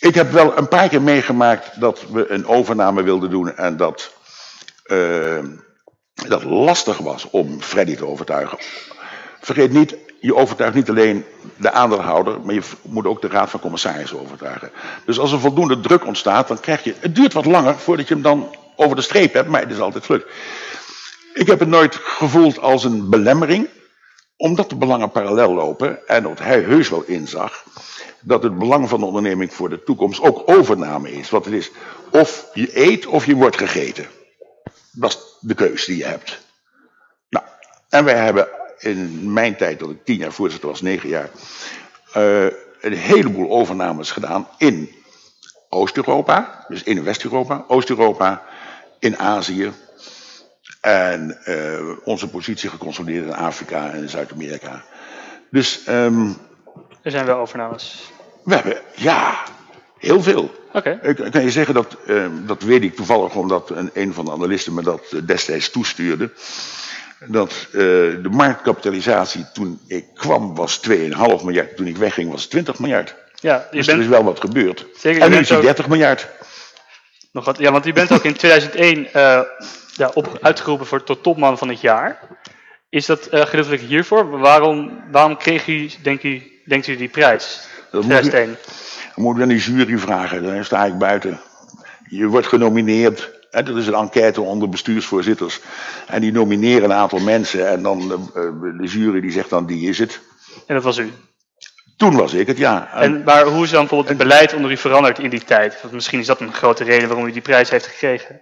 Ik heb wel een paar keer meegemaakt dat we een overname wilden doen en dat lastig was om Freddy te overtuigen. Vergeet niet, je overtuigt niet alleen de aandeelhouder, maar je moet ook de raad van commissarissen overtuigen. Dus als er voldoende druk ontstaat, dan krijg je... Het duurt wat langer voordat je hem dan over de streep hebt, maar het is altijd gelukt. Ik heb het nooit gevoeld als een belemmering, omdat de belangen parallel lopen en dat hij heus wel inzag dat het belang van de onderneming voor de toekomst ook overname is. Wat het is, of je eet of je wordt gegeten. Dat is de keus die je hebt. Nou, en wij hebben in mijn tijd, dat ik 10 jaar voorzitter was, 9 jaar, een heleboel overnames gedaan in Oost-Europa, dus in West-Europa, Oost-Europa, in Azië en onze positie geconsolideerd in Afrika en Zuid-Amerika. Dus er zijn wel overnames. We hebben, ja, heel veel. Okay. Ik kan je zeggen dat weet ik toevallig omdat een van de analisten me dat destijds toestuurde. Dat de marktkapitalisatie toen ik kwam was 2,5 miljard. Toen ik wegging was het 20 miljard. Ja, dus er is wel wat gebeurd. Zeker, en nu is het 30 miljard. Nog wat, ja, want u bent ook in 2001 uitgeroepen tot topman van het jaar. Is dat gedeeltelijk hiervoor? Waarom kreeg u, denkt u die prijs? Dat moet je aan die jury vragen. Daar sta ik buiten. Je wordt genomineerd. Dat is een enquête onder bestuursvoorzitters. En die nomineren een aantal mensen. En dan de jury die zegt dan die is het. En dat was u? Toen was ik het, ja. Maar hoe is dan bijvoorbeeld het beleid onder u veranderd in die tijd? Want misschien is dat een grote reden waarom u die prijs heeft gekregen.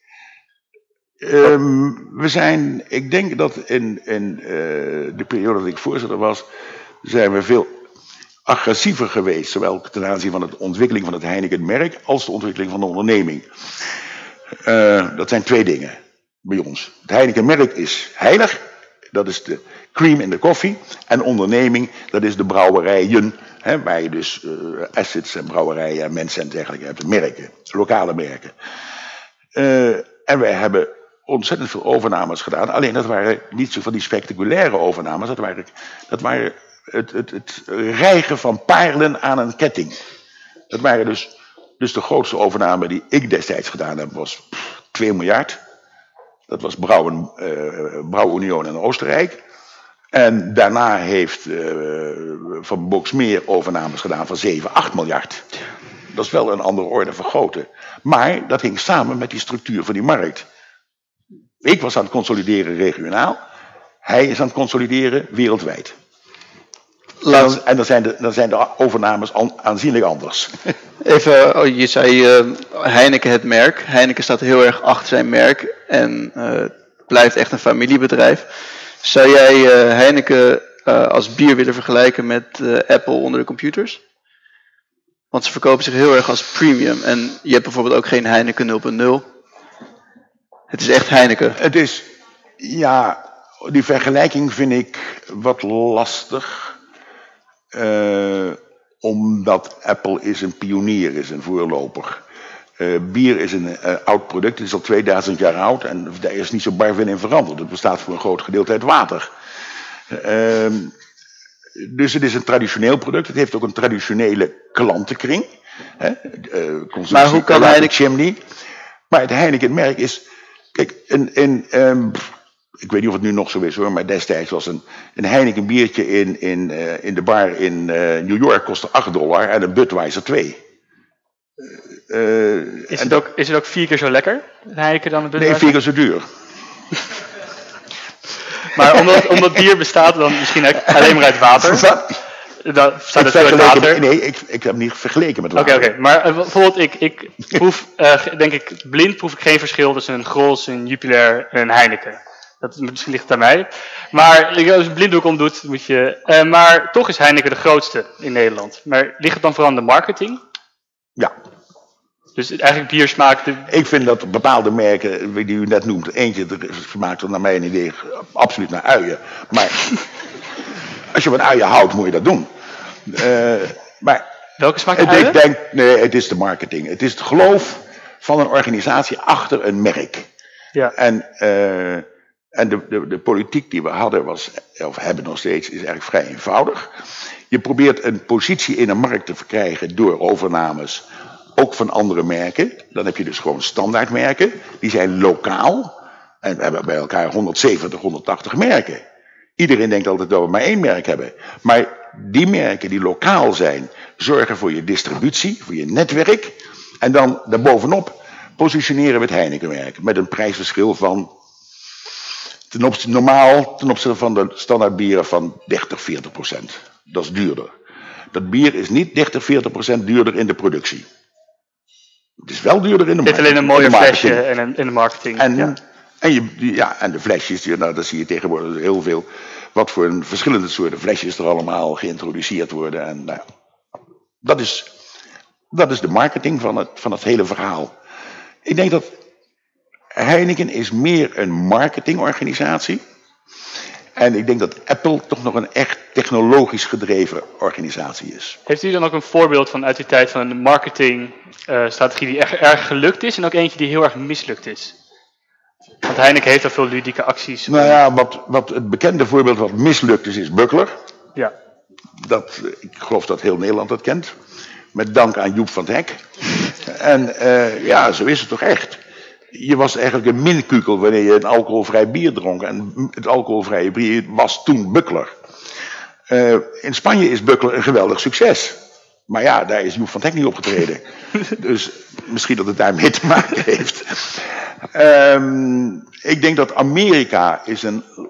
Ik denk dat in de periode dat ik voorzitter was, zijn we veel agressiever geweest, zowel ten aanzien van de ontwikkeling van het Heineken-merk als de ontwikkeling van de onderneming. Dat zijn 2 dingen bij ons. Het Heineken-merk is heilig, dat is de cream in de koffie, en onderneming, dat is de brouwerijen, waar je dus assets en brouwerijen en mensen en dergelijke hebt, merken, lokale merken. En wij hebben ontzettend veel overnames gedaan, alleen dat waren niet zo van die spectaculaire overnames, dat waren het rijgen van paarlen aan een ketting. Dat waren dus de grootste overname die ik destijds gedaan heb, was 2 miljard. Dat was Brouwunion in Oostenrijk. En daarna heeft Van Boxmeer overnames gedaan van 7, 8 miljard. Dat is wel een andere orde van grootte. Maar dat hing samen met die structuur van die markt. Ik was aan het consolideren regionaal. Hij is aan het consolideren wereldwijd. En dan zijn de overnames aanzienlijk anders. Even, je zei Heineken het merk. Heineken staat heel erg achter zijn merk en blijft echt een familiebedrijf. Zou jij Heineken als bier willen vergelijken met Apple onder de computers? Want ze verkopen zich heel erg als premium. En je hebt bijvoorbeeld ook geen Heineken 0.0. Het is echt Heineken. Het is, ja, die vergelijking vind ik wat lastig. Omdat Apple is een pionier, is een voorloper. Bier is een oud product, het is al 2000 jaar oud en daar is niet zo bar in veranderd. Het bestaat voor een groot gedeelte uit water. Dus het is een traditioneel product, het heeft ook een traditionele klantenkring. Maar hoe kan Heineken... Chimney. Maar het Heineken-merk is... Kijk, ik weet niet of het nu nog zo is hoor, maar destijds was een Heineken biertje in de bar in New York kostte $8 en een Budweiser 2. Is het ook 4 keer zo lekker, Heineken, dan een Budweiser? Nee, 4 keer zo duur. Maar omdat bier bestaat dan misschien alleen maar uit water? Ik heb niet vergeleken met water. Oké. Maar bijvoorbeeld ik proef, denk ik, blind proef ik geen verschil tussen een Grols, een Jupiler en een Heineken. Misschien ligt het aan mij. Maar als je een blinddoek omdoet, moet je... maar toch is Heineken de grootste in Nederland. Maar ligt het dan vooral aan de marketing? Ja. Dus eigenlijk bier smaakt... Ik vind dat bepaalde merken, die u net noemt, eentje smaakt er naar mijn idee absoluut naar uien. Maar als je van uien houdt, moet je dat doen. Maar welke smaakt naar uien? Nee, het is de marketing. Het is het geloof van een organisatie achter een merk. Ja. En de politiek die we hadden was, of hebben nog steeds, is eigenlijk vrij eenvoudig. Je probeert een positie in een markt te verkrijgen door overnames, ook van andere merken. Dan heb je dus gewoon standaardmerken, die zijn lokaal. En we hebben bij elkaar 170, 180 merken. Iedereen denkt altijd dat we maar één merk hebben. Maar die merken die lokaal zijn, zorgen voor je distributie, voor je netwerk. En dan daarbovenop positioneren we het Heineken-merk met een prijsverschil van ten opzichte van de standaardbieren van 30-40%. Dat is duurder. Dat bier is niet 30-40% duurder in de productie. Het is wel duurder in de marketing. Dit alleen een mooier flesje en in de marketing. En de flesjes, nou, dat zie je tegenwoordig heel veel. Wat voor een verschillende soorten flesjes er allemaal geïntroduceerd worden. En nou, dat is de marketing van het hele verhaal. Ik denk dat Heineken is meer een marketingorganisatie. En ik denk dat Apple toch nog een echt technologisch gedreven organisatie is. Heeft u dan ook een voorbeeld van uit die tijd van een marketingstrategie die echt erg gelukt is en ook eentje die heel erg mislukt is? Want Heineken heeft al veel ludieke acties. Nou ja, wat het bekende voorbeeld wat mislukt is Buckler. Ja. Ik geloof dat heel Nederland dat kent. Met dank aan Joep van het Hek. En ja, zo is het toch echt. Je was eigenlijk een minkukel wanneer je een alcoholvrij bier dronk. En het alcoholvrije bier was toen Buckler. In Spanje is Buckler een geweldig succes. Maar ja, daar is Joep van het Hek niet opgetreden. Dus misschien dat het daarmee te maken heeft. Ik denk dat Amerika is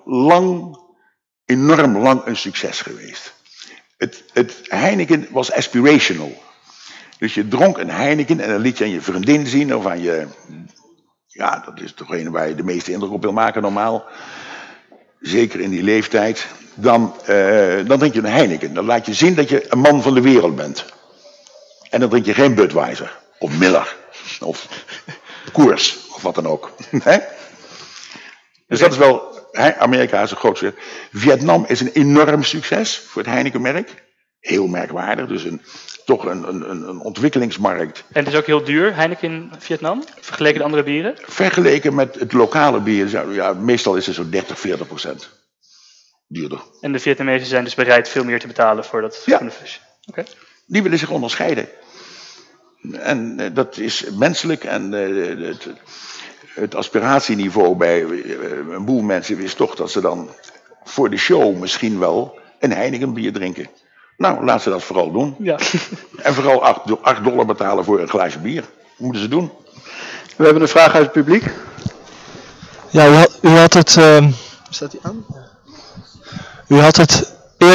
enorm lang een succes geweest. Het Heineken was aspirational. Dus je dronk een Heineken en dan liet je aan je vriendin zien of aan je... Ja, dat is toch een waar je de meeste indruk op wil maken normaal. Zeker in die leeftijd. Dan drink je een Heineken. Dan laat je zien dat je een man van de wereld bent. En dan drink je geen Budweiser. Of Miller. Of Coors. Of wat dan ook. Dus dat is wel... Amerika is een groot succes. Vietnam is een enorm succes voor het Heineken-merk. Heel merkwaardig. Dus toch een ontwikkelingsmarkt. En het is ook heel duur, Heineken in Vietnam, vergeleken de andere bieren? Vergeleken met het lokale bier, ja, meestal is het zo'n 30-40% duurder. En de Vietnamezen zijn dus bereid veel meer te betalen voor dat flesje? Okay. Die willen zich onderscheiden. En dat is menselijk en het aspiratieniveau bij een boel mensen is toch dat ze dan voor de show misschien wel een Heineken bier drinken. Nou, laat ze dat vooral doen. Ja. En vooral $8 betalen voor een glaasje bier. Dat moeten ze doen. We hebben een vraag uit het publiek. Ja, u had het... staat die aan? U had het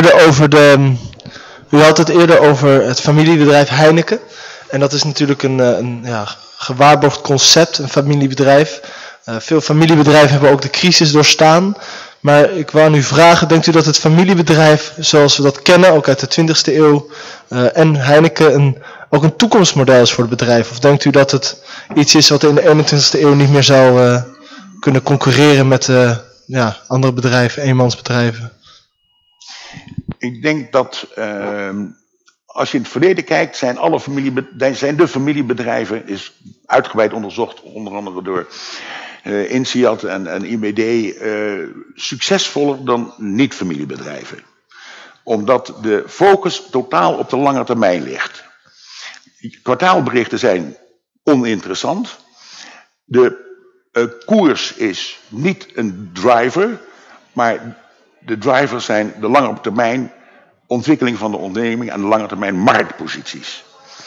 eerder over het familiebedrijf Heineken. En dat is natuurlijk een gewaarborgd concept, een familiebedrijf. Veel familiebedrijven hebben ook de crisis doorstaan. Maar ik wou nu vragen, denkt u dat het familiebedrijf zoals we dat kennen, ook uit de 20e eeuw, en Heineken ook een toekomstmodel is voor het bedrijf? Of denkt u dat het iets is wat in de 21e eeuw niet meer zou kunnen concurreren met andere bedrijven, eenmansbedrijven? Ik denk dat als je in het verleden kijkt, zijn de familiebedrijven, is uitgebreid onderzocht, onder andere door INSEAD en IMD, succesvoller dan niet-familiebedrijven. Omdat de focus totaal op de lange termijn ligt. Kwartaalberichten zijn oninteressant. De koers is niet een driver, maar de drivers zijn de lange termijn ontwikkeling van de onderneming en de lange termijn marktposities.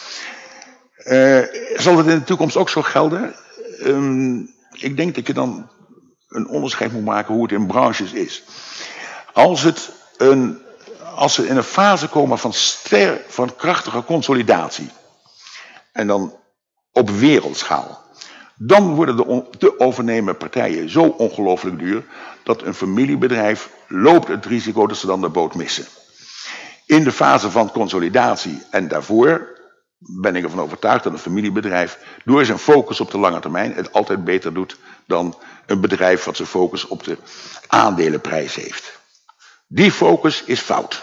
Zal het in de toekomst ook zo gelden? Ik denk dat je dan een onderscheid moet maken hoe het in branches is. Als ze in een fase komen van krachtige consolidatie, en dan op wereldschaal, dan worden de overnemende partijen zo ongelooflijk duur, dat een familiebedrijf loopt het risico dat ze dan de boot missen. In de fase van consolidatie en daarvoor ben ik ervan overtuigd dat een familiebedrijf door zijn focus op de lange termijn het altijd beter doet dan een bedrijf wat zijn focus op de aandelenprijs heeft. Die focus is fout.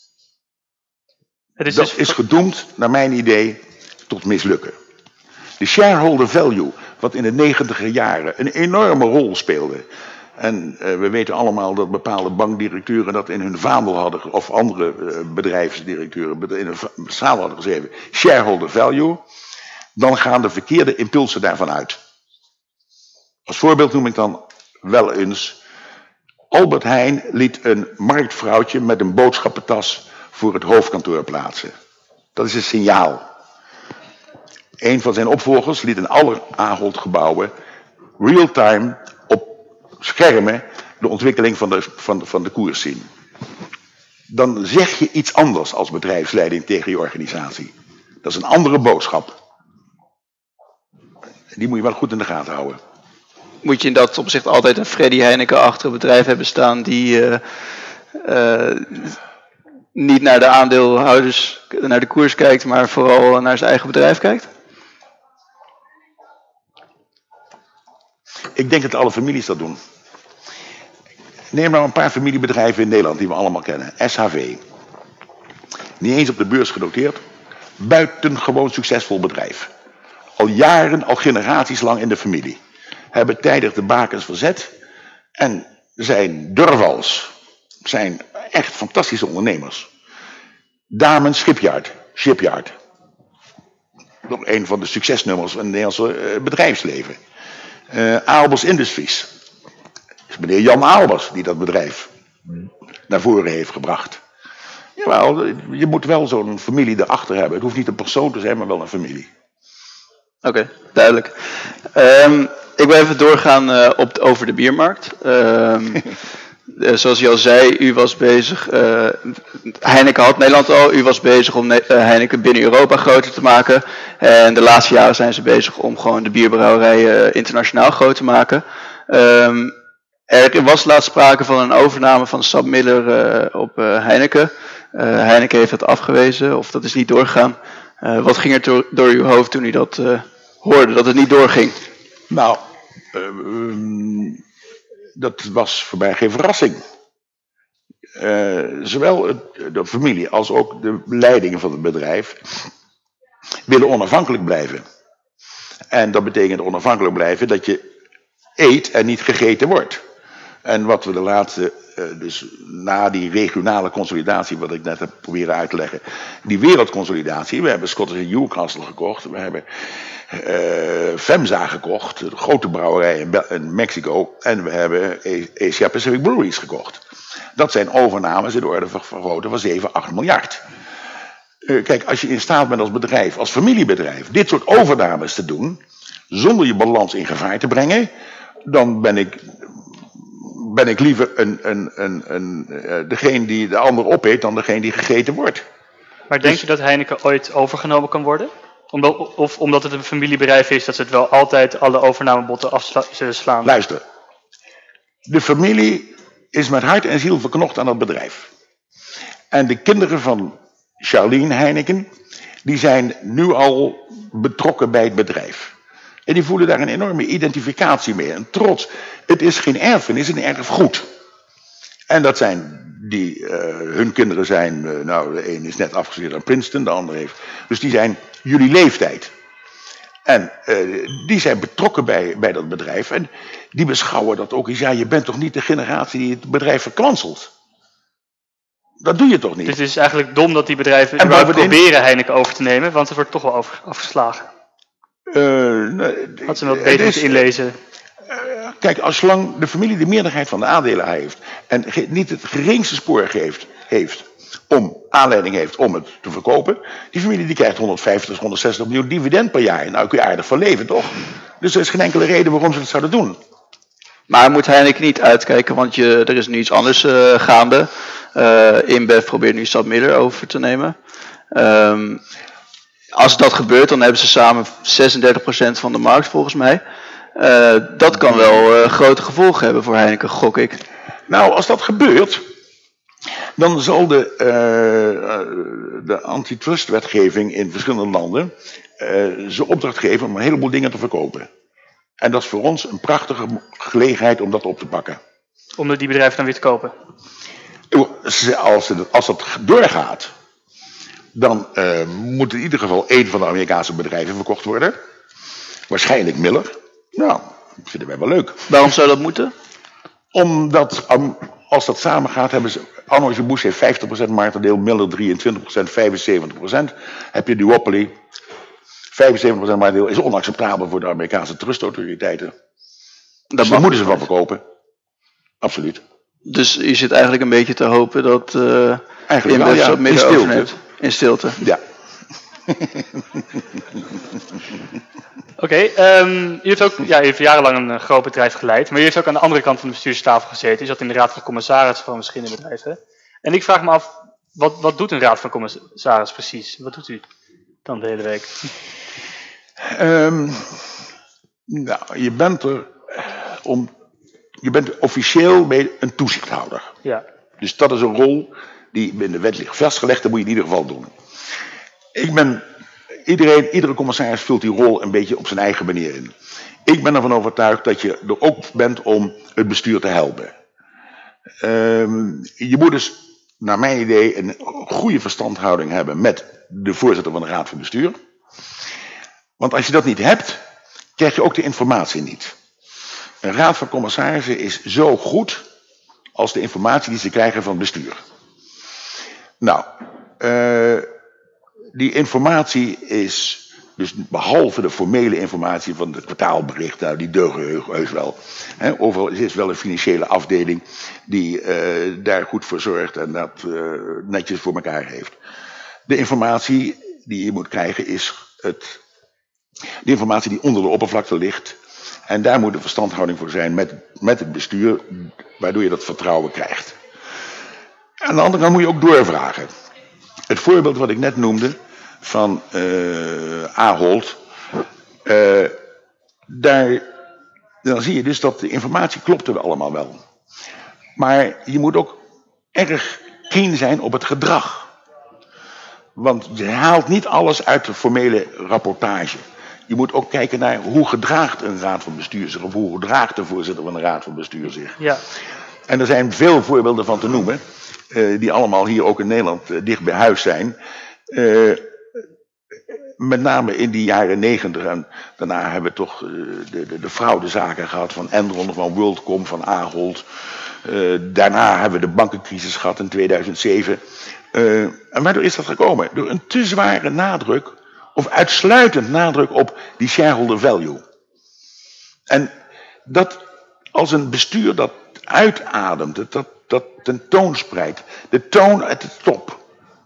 Dat is gedoemd, naar mijn idee, tot mislukken. De shareholder value, wat in de 90er jaren een enorme rol speelde. En we weten allemaal dat bepaalde bankdirecteuren dat in hun vaandel hadden, of andere bedrijfsdirecteuren in hun vaandel hadden geschreven, shareholder value, dan gaan de verkeerde impulsen daarvan uit. Als voorbeeld noem ik dan wel eens, Albert Heijn liet een marktvrouwtje met een boodschappentas voor het hoofdkantoor plaatsen. Dat is een signaal. Een van zijn opvolgers liet in alle Ahold-gebouwen real-time op schermen de ontwikkeling van de koers zien. Dan zeg je iets anders als bedrijfsleiding tegen je organisatie. Dat is een andere boodschap. Die moet je wel goed in de gaten houden. Moet je in dat opzicht altijd een Freddy Heineken-achtig bedrijf hebben staan die niet naar de aandeelhouders, naar de koers kijkt, maar vooral naar zijn eigen bedrijf kijkt? Ik denk dat alle families dat doen. Neem nou een paar familiebedrijven in Nederland die we allemaal kennen. SHV. Niet eens op de beurs genoteerd. Buitengewoon succesvol bedrijf. Al jaren, al generaties lang in de familie. Hebben tijdig de bakens verzet. En zijn durvals. Zijn echt fantastische ondernemers. Damen Shipyard. Nog een van de succesnummers van het Nederlandse bedrijfsleven. Aalbers Industries. Het is meneer Jan Aalbers die dat bedrijf naar voren heeft gebracht. Jawel, je moet wel zo'n familie erachter hebben. Het hoeft niet een persoon te zijn, maar wel een familie. Oké, duidelijk. Ik wil even doorgaan over de biermarkt. Zoals je al zei, u was bezig, Heineken had Nederland al, u was bezig om Heineken binnen Europa groter te maken. En de laatste jaren zijn ze bezig om gewoon de bierbrouwerijen internationaal groot te maken. Er was laatst sprake van een overname van SABMiller op Heineken. Heineken heeft dat afgewezen, of dat is niet doorgegaan. Wat ging er door uw hoofd toen u dat hoorde, dat het niet doorging? Nou, dat was voor mij geen verrassing. Zowel de familie als ook de leidingen van het bedrijf willen onafhankelijk blijven. En dat betekent onafhankelijk blijven dat je eet en niet gegeten wordt. En wat we de laatste, dus na die regionale consolidatie, wat ik net heb proberen uit te leggen, die wereldconsolidatie, we hebben Scottish Newcastle gekocht, we hebben FEMSA gekocht, de grote brouwerij in Mexico, en we hebben Asia Pacific Breweries gekocht. Dat zijn overnames in de orde van grootte van 7, 8 miljard. Kijk, als je in staat bent als bedrijf, als familiebedrijf, dit soort overnames te doen, zonder je balans in gevaar te brengen, dan ben ik liever degene die de ander opeet dan degene die gegeten wordt. Maar denkt u dat Heineken ooit overgenomen kan worden? Omdat het een familiebedrijf is, dat ze het wel altijd alle overnamebotten af zullen slaan? Luister, de familie is met hart en ziel verknocht aan dat bedrijf. En de kinderen van Charlene Heineken, die zijn nu al betrokken bij het bedrijf. En die voelen daar een enorme identificatie mee en trots. Het is geen erfenis, het is een erfgoed. En dat zijn hun kinderen zijn, de een is net afgestudeerd aan Princeton, de ander heeft. Dus die zijn jullie leeftijd. En die zijn betrokken bij dat bedrijf. En die beschouwen dat ook eens. Ja, je bent toch niet de generatie die het bedrijf verkwanselt? Dat doe je toch niet? Dus het is eigenlijk dom dat die bedrijven proberen Heineken over te nemen, want het wordt toch wel afgeslagen. Had ze wat beter moeten inlezen. Kijk, als zolang de familie de meerderheid van de aandelen heeft en niet het geringste spoor aanleiding heeft om het te verkopen, die familie die krijgt 150, 160 miljoen dividend per jaar. Nou, kun je aardig van leven, toch? Dus er is geen enkele reden waarom ze het zouden doen. Maar moet Heineken niet uitkijken, want er is nu iets anders gaande. InBev probeert nu SABMiller over te nemen. Als dat gebeurt, dan hebben ze samen 36% van de markt volgens mij. Dat kan wel grote gevolgen hebben voor Heineken, gok ik. Nou, als dat gebeurt, dan zal de antitrustwetgeving in verschillende landen ze opdracht geven om een heleboel dingen te verkopen. En dat is voor ons een prachtige gelegenheid om dat op te pakken. Om die bedrijven dan weer te kopen? Als dat doorgaat, dan moet in ieder geval één van de Amerikaanse bedrijven verkocht worden. Waarschijnlijk Miller. Nou, dat vinden wij wel leuk. Waarom zou dat moeten? Omdat als dat samengaat, hebben ze, Anheuser-Busch heeft 50% marktaandeel, Miller 23%, 75%. Heb je duopoly, 75% marktaandeel is onacceptabel voor de Amerikaanse trustautoriteiten. Dus daar moeten ze van verkopen. Absoluut. Dus je zit eigenlijk een beetje te hopen dat InBev ja, wat meer overneemt. In stilte. Ja. Oké, u heeft ook u heeft jarenlang een groot bedrijf geleid, maar u heeft ook aan de andere kant van de bestuurstafel gezeten. U zat in de raad van commissarissen van verschillende bedrijven. En ik vraag me af, wat doet een raad van commissarissen precies? Wat doet u dan de hele week? Nou, je bent officieel een toezichthouder. Ja. Dus dat is een rol die in de wet ligt vastgelegd, dat moet je in ieder geval doen. Iedere commissaris vult die rol een beetje op zijn eigen manier in. Ik ben ervan overtuigd dat je er ook bent om het bestuur te helpen. Je moet dus, naar mijn idee, een goede verstandhouding hebben met de voorzitter van de raad van bestuur. Want als je dat niet hebt, krijg je ook de informatie niet. Een raad van commissarissen is zo goed als de informatie die ze krijgen van het bestuur. Nou, die informatie is, dus behalve de formele informatie van de kwartaalberichten, nou, die deugen heus wel. Overal is wel een financiële afdeling die daar goed voor zorgt en dat netjes voor elkaar heeft. De informatie die je moet krijgen is de informatie die onder de oppervlakte ligt. En daar moet de verstandhouding voor zijn met het bestuur, waardoor je dat vertrouwen krijgt. Aan de andere kant moet je ook doorvragen. Het voorbeeld wat ik net noemde van Ahold, dan zie je dus dat de informatie klopte allemaal wel. Maar je moet ook erg keen zijn op het gedrag. Want je haalt niet alles uit de formele rapportage. Je moet ook kijken naar hoe gedraagt een raad van bestuur zich, of hoe gedraagt de voorzitter van de raad van bestuur zich. Ja. En er zijn veel voorbeelden van te noemen, die allemaal hier ook in Nederland dicht bij huis zijn. Met name in die jaren 90 en daarna hebben we toch de fraudezaken gehad van Enron, van WorldCom, van Ahold. Daarna hebben we de bankencrisis gehad in 2007. En waardoor is dat gekomen? Door een te zware nadruk, of uitsluitend nadruk op die shareholder value. En dat als een bestuur dat uitademt, dat tentoonspreidt, de toon uit de top,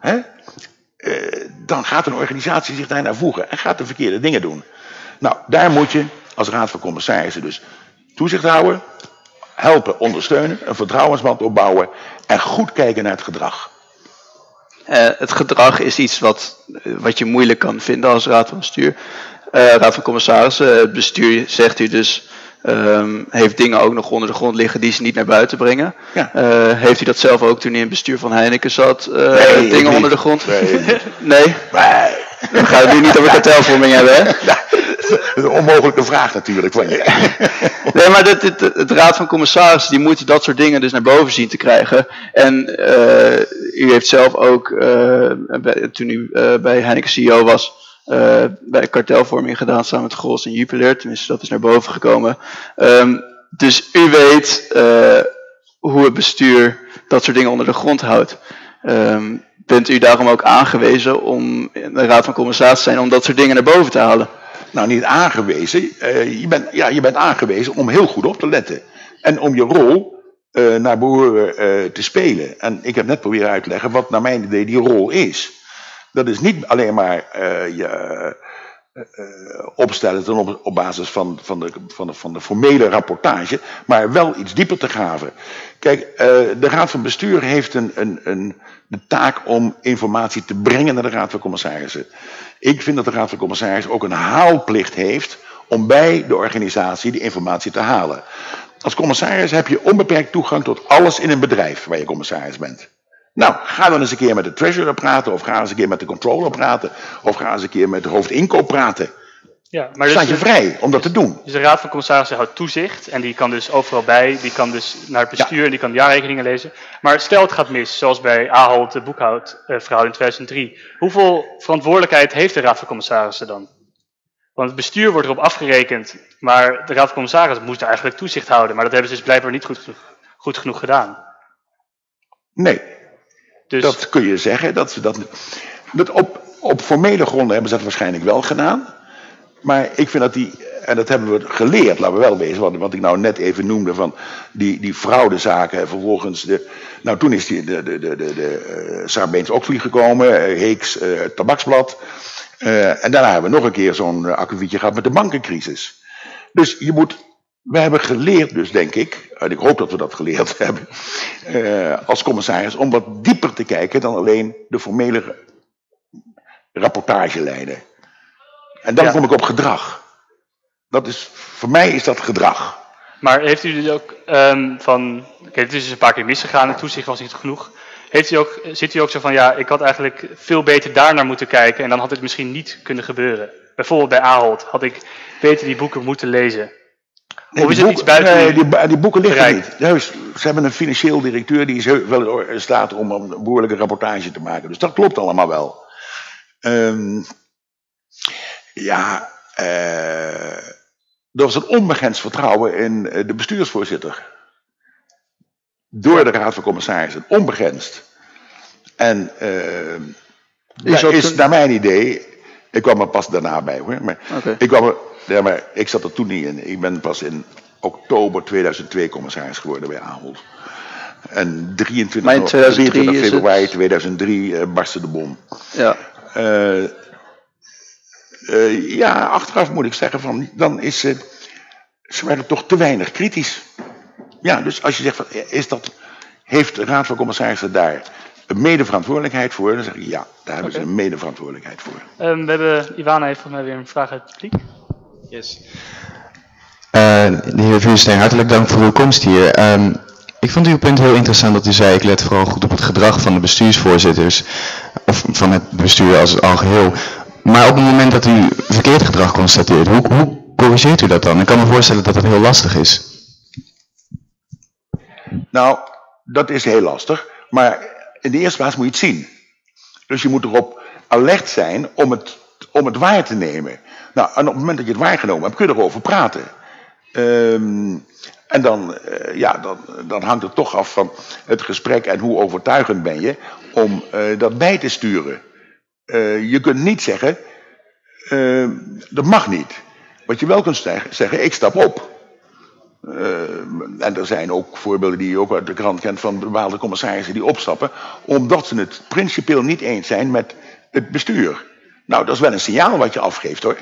dan gaat een organisatie zich daarnaar voegen en gaat de verkeerde dingen doen. Nou, daar moet je als raad van commissarissen dus toezicht houden, helpen, ondersteunen, een vertrouwensband opbouwen en goed kijken naar het gedrag. Het gedrag is iets wat je moeilijk kan vinden als raad van bestuur. Raad van commissarissen, het bestuur, zegt u dus, heeft dingen ook nog onder de grond liggen die ze niet naar buiten brengen. Ja. Heeft u dat zelf ook toen u in het bestuur van Heineken zat? Nee, dingen onder de grond? Nee? We gaan het nu niet over kartelvorming hebben, hè? Dat is een onmogelijke vraag natuurlijk van je. Nee, maar het raad van commissarissen die moeten dat soort dingen dus naar boven zien te krijgen. En u heeft zelf ook, toen u bij Heineken CEO was, bij kartelvorming gedaan samen met Grols en Jupiler. Tenminste, dat is naar boven gekomen. Dus u weet hoe het bestuur dat soort dingen onder de grond houdt. Bent u daarom ook aangewezen om in de raad van commissarissen te zijn om dat soort dingen naar boven te halen? Nou, niet aangewezen. Je bent aangewezen om heel goed op te letten. En om je rol naar behoren te spelen. En ik heb net proberen uit te leggen wat naar mijn idee die rol is. Dat is niet alleen maar je opstellen op basis van de formele rapportage, maar wel iets dieper te graven. Kijk, de Raad van Bestuur heeft de taak om informatie te brengen naar de Raad van Commissarissen. Ik vind dat de Raad van Commissarissen ook een haalplicht heeft om bij de organisatie die informatie te halen. Als commissaris heb je onbeperkt toegang tot alles in een bedrijf waar je commissaris bent. Nou, ga dan eens een keer met de treasurer praten, of ga eens een keer met de controller praten, of ga eens een keer met de hoofdinkoop praten. Ja, maar Staat je vrij om dat te doen. Dus de Raad van Commissarissen houdt toezicht en die kan dus overal bij, die kan dus naar het bestuur en die kan jaarrekeningen lezen. Maar stel het gaat mis, zoals bij Ahold de boekhoudfraude in 2003. Hoeveel verantwoordelijkheid heeft de Raad van Commissarissen dan? Want het bestuur wordt erop afgerekend, maar de Raad van Commissarissen moet eigenlijk toezicht houden. Maar dat hebben ze dus blijkbaar niet goed goed genoeg gedaan. Nee, Dus, dat kun je zeggen. Dat op formele gronden hebben ze dat waarschijnlijk wel gedaan. Maar ik vind dat en dat hebben we geleerd, laten we wel wezen, wat ik nou net even noemde van die fraudezaken. Vervolgens, toen is de Sarbanes-Oxley gekomen, Heeks Tabaksblad. En daarna hebben we nog een keer zo'n akkefietje gehad met de bankencrisis. Dus we hebben geleerd dus, denk ik, en ik hoop dat we dat geleerd hebben, als commissaris, om wat dieper te kijken dan alleen de formele rapportagelijnen. En dan kom ik op gedrag. Voor mij is dat gedrag. maar heeft u dus ook het is dus een paar keer misgegaan, het toezicht was niet genoeg. Zit u ook zo van, ja, ik had eigenlijk veel beter daarnaar moeten kijken en dan had het misschien niet kunnen gebeuren. Bijvoorbeeld bij Ahold had ik beter die boeken moeten lezen. Nee, of is het iets buiten die boeken liggen bereik? niet. Juist, ze hebben een financieel directeur die is wel in staat om een behoorlijke rapportage te maken. Dus dat klopt allemaal wel. Er was een onbegrensd vertrouwen in de bestuursvoorzitter. Door de Raad van Commissarissen. Onbegrensd. En is naar mijn idee, ik kwam er pas daarna bij hoor. Maar ik zat er toen niet in. Ik ben pas in oktober 2002 commissaris geworden bij Ahold. En 23 februari 2003 barstte de bom. Ja. Achteraf moet ik zeggen dan is ze werden toch te weinig kritisch. Ja, dus als je zegt heeft de Raad van Commissarissen daar een medeverantwoordelijkheid voor? Dan zeg ik ja, daar hebben ze een medeverantwoordelijkheid voor. Ivana heeft volgens mij weer een vraag uit het publiek. Yes. De heer Vuursteen, hartelijk dank voor uw komst hier. Ik vond uw punt heel interessant dat u zei, ik let vooral goed op het gedrag van de bestuursvoorzitters, of van het bestuur als algeheel. Maar op het moment dat u verkeerd gedrag constateert, hoe corrigeert u dat dan? Ik kan me voorstellen dat dat heel lastig is. Nou, dat is heel lastig, maar in de eerste plaats moet je het zien. Dus je moet erop alert zijn om het waar te nemen. Nou, en op het moment dat je het waargenomen hebt, kun je erover praten. En dan hangt het toch af van het gesprek en hoe overtuigend ben je om dat bij te sturen. Je kunt niet zeggen, dat mag niet. Wat je wel kunt zeggen, ik stap op. En er zijn ook voorbeelden die je ook uit de krant kent van bepaalde commissarissen die opstappen, omdat ze het principieel niet eens zijn met het bestuur. Nou, dat is wel een signaal wat je afgeeft hoor.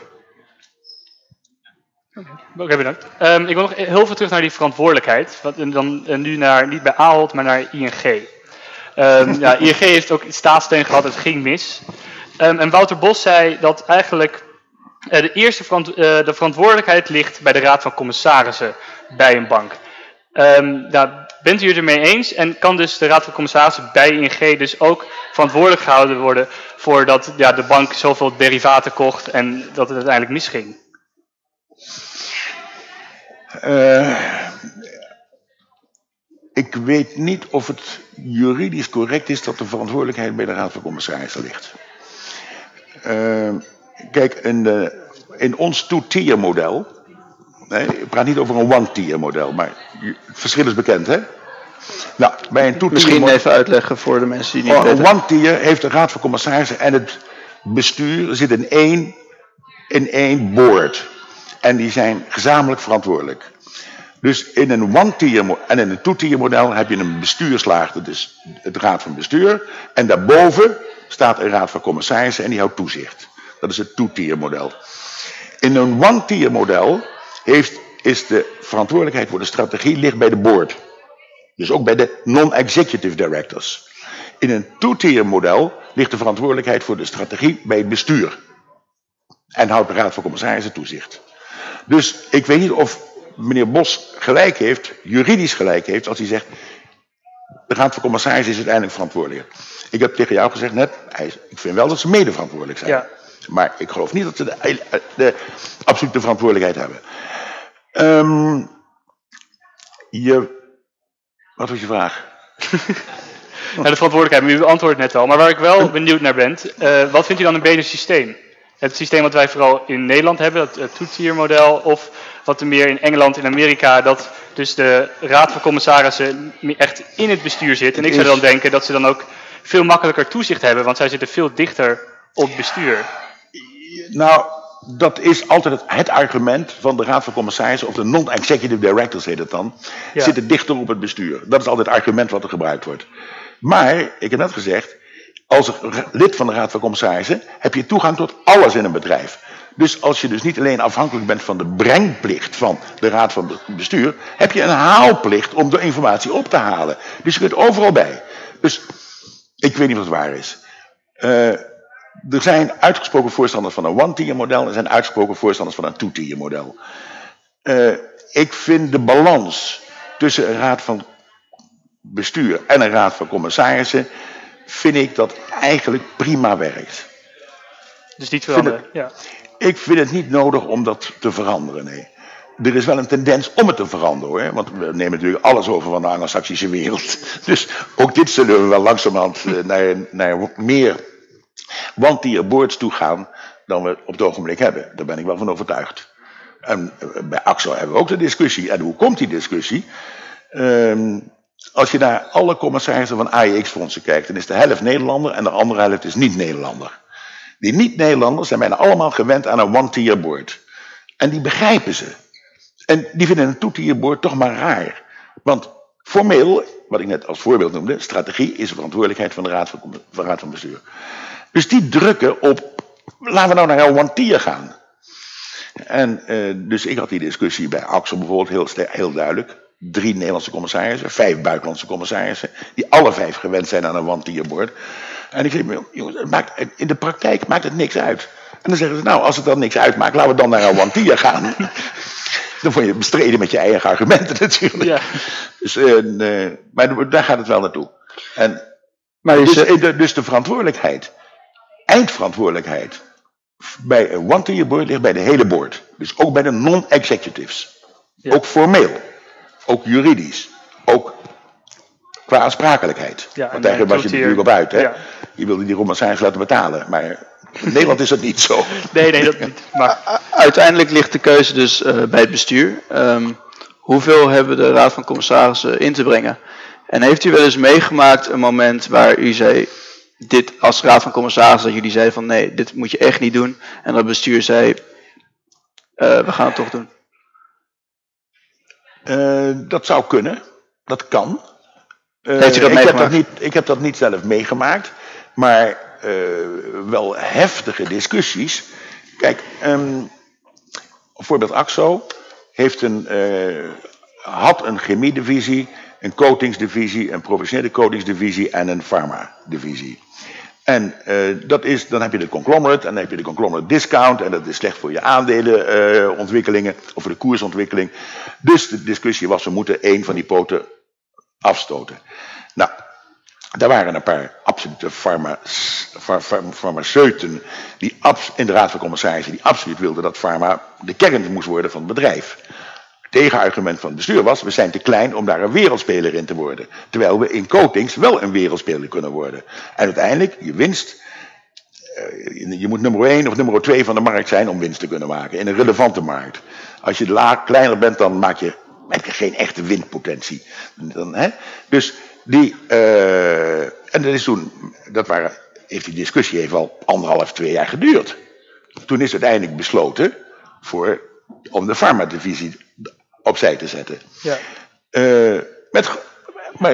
Oké, bedankt. Ik wil nog heel veel terug naar die verantwoordelijkheid. Nu niet bij Ahold, maar naar ING. ING heeft ook staatssteun gehad, het ging mis. En Wouter Bos zei dat eigenlijk de verantwoordelijkheid ligt bij de Raad van Commissarissen bij een bank. Bent u het ermee eens? En kan dus de Raad van Commissarissen bij ING dus ook verantwoordelijk gehouden worden voor dat de bank zoveel derivaten kocht en dat het uiteindelijk misging? Ik weet niet of het juridisch correct is dat de verantwoordelijkheid bij de Raad van Commissarissen ligt. Kijk, in ons two-tier model, ik praat niet over een one-tier model, maar het verschil is bekend, hè? Nou, bij een Misschien even uitleggen voor de mensen die niet weten. Een one-tier heeft de Raad van Commissarissen en het bestuur zit in één board. En die zijn gezamenlijk verantwoordelijk. Dus in een one-tier en in een two-tier model heb je een bestuurslaag, dat is het Raad van Bestuur. En daarboven staat een Raad van Commissarissen en die houdt toezicht. Dat is het two-tier model. In een one-tier model is de verantwoordelijkheid voor de strategie ligt bij de board. Dus ook bij de non-executive directors. In een two-tier model ligt de verantwoordelijkheid voor de strategie bij het bestuur. En houdt de Raad van Commissarissen toezicht. Dus ik weet niet of meneer Bos gelijk heeft, juridisch gelijk heeft, als hij zegt, de Raad van Commissarissen is uiteindelijk verantwoordelijk. Ik heb tegen jou gezegd net, ik vind wel dat ze mede verantwoordelijk zijn. Ja. Maar ik geloof niet dat ze de absolute verantwoordelijkheid hebben. Wat was je vraag? De verantwoordelijkheid, u beantwoordt net al. Maar waar ik wel benieuwd naar ben, wat vindt u dan een beter systeem? Het systeem wat wij vooral in Nederland hebben, het two-tier-model, of wat er meer in Engeland en Amerika, dat dus de raad van commissarissen echt in het bestuur zit. En ik zou dan denken dat ze dan ook veel makkelijker toezicht hebben, want zij zitten veel dichter op het bestuur. Nou, dat is altijd het argument van de raad van commissarissen, of de non-executive directors heet het dan, zitten dichter op het bestuur. Dat is altijd het argument wat er gebruikt wordt. Maar, ik heb net gezegd, als lid van de raad van commissarissen heb je toegang tot alles in een bedrijf. Dus als je dus niet alleen afhankelijk bent van de brengplicht van de raad van bestuur, heb je een haalplicht om de informatie op te halen. Dus je kunt overal bij. Dus, ik weet niet wat het waar is. Er zijn uitgesproken voorstanders van een one-tier model en er zijn uitgesproken voorstanders van een two-tier model. Ik vind de balans tussen een raad van bestuur en een raad van commissarissen, vind ik dat eigenlijk prima werkt. Dus niet veranderen, ja. Ik vind het niet nodig om dat te veranderen, nee. Er is wel een tendens om het te veranderen, hoor. Want we nemen natuurlijk alles over van de Anglo-Saxische wereld. Dus ook dit zullen we wel langzamerhand naar meer one-tier boards toe gaan dan we op het ogenblik hebben. Daar ben ik wel van overtuigd. En bij AXO hebben we ook de discussie. En hoe komt die discussie? Als je naar alle commissarissen van AEX-fondsen kijkt, dan is de helft Nederlander en de andere helft is niet-Nederlander. Die niet-Nederlanders zijn bijna allemaal gewend aan een one-tier board. En die begrijpen ze. En die vinden een two-tier board toch maar raar. Want formeel, wat ik net als voorbeeld noemde, strategie is de verantwoordelijkheid van de raad van bestuur. Dus die drukken op, laten we nou naar een one-tier gaan. En dus ik had die discussie bij AXO bijvoorbeeld heel duidelijk. 3 Nederlandse commissarissen, 5 buitenlandse commissarissen, die alle 5 gewend zijn aan een one-tier board. En ik zeg, jongens, in de praktijk maakt het niks uit. En dan zeggen ze, nou, als het dan niks uitmaakt, laten we dan naar een one-tier gaan. Dan word je bestreden met je eigen argumenten natuurlijk. Ja. Dus, maar daar gaat het wel naartoe. En, dus de verantwoordelijkheid, eindverantwoordelijkheid, bij een one-tier board ligt bij de hele board. Dus ook bij de non-executives. Ja. Ook formeel. Ook juridisch. Ook qua aansprakelijkheid. Ja, want daar was je natuurlijk op uit. Hè? Ja. Je wilde die commissaris laten betalen. Maar in Nederland is dat niet zo. Nee, dat niet. Maar uiteindelijk ligt de keuze dus bij het bestuur. Hoeveel hebben de raad van commissarissen in te brengen? En heeft u wel eens meegemaakt een moment waar u zei, dit als raad van commissarissen, dat jullie zeiden van nee, dit moet je echt niet doen. En dat het bestuur zei, we gaan het toch doen. Dat zou kunnen. Dat kan. Heeft u dat meegemaakt? Ik heb dat niet zelf meegemaakt. Maar wel heftige discussies. Kijk, bijvoorbeeld AXO had een chemiedivisie, een coatingsdivisie, een professionele coatingsdivisie en een pharma-divisie. En dan heb je de conglomerate en dan heb je de conglomerate discount en dat is slecht voor je aandelenontwikkelingen of voor de koersontwikkeling. Dus de discussie was, we moeten één van die poten afstoten. Nou, daar waren een paar absolute farmaceuten in de raad van commissarissen die absoluut wilden dat pharma de kern moest worden van het bedrijf. Het tegenargument van het bestuur was, we zijn te klein om daar een wereldspeler in te worden. Terwijl we in coatings wel een wereldspeler kunnen worden. En uiteindelijk, je winst, je moet nummer 1 of nummer 2 van de markt zijn om winst te kunnen maken. In een relevante markt. Als je kleiner bent, dan maak je geen echte winstpotentie. Dus en dat is toen, heeft die discussie even al 1,5, 2 jaar geduurd. Toen is uiteindelijk besloten om de pharma-divisie opzij te zetten. Ja. Maar